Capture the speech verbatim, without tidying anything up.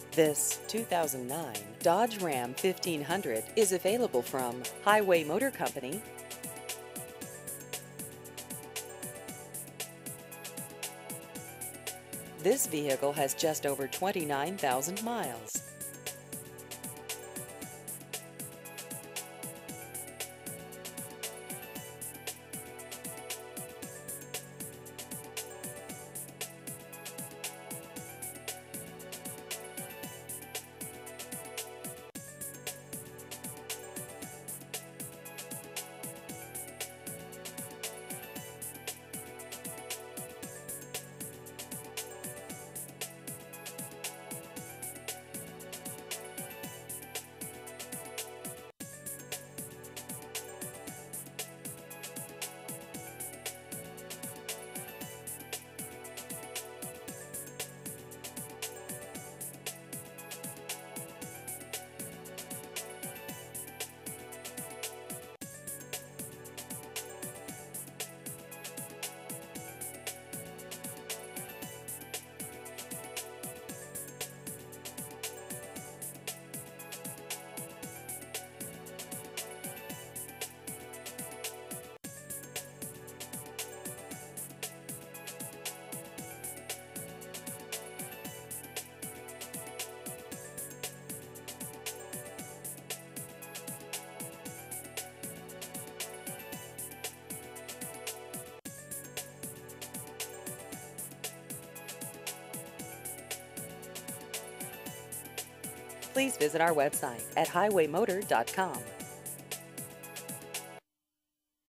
This two thousand nine Dodge Ram fifteen hundred is available from Highway Motor Company. This vehicle has just over twenty-nine thousand miles. Please visit our website at highway motor dot com.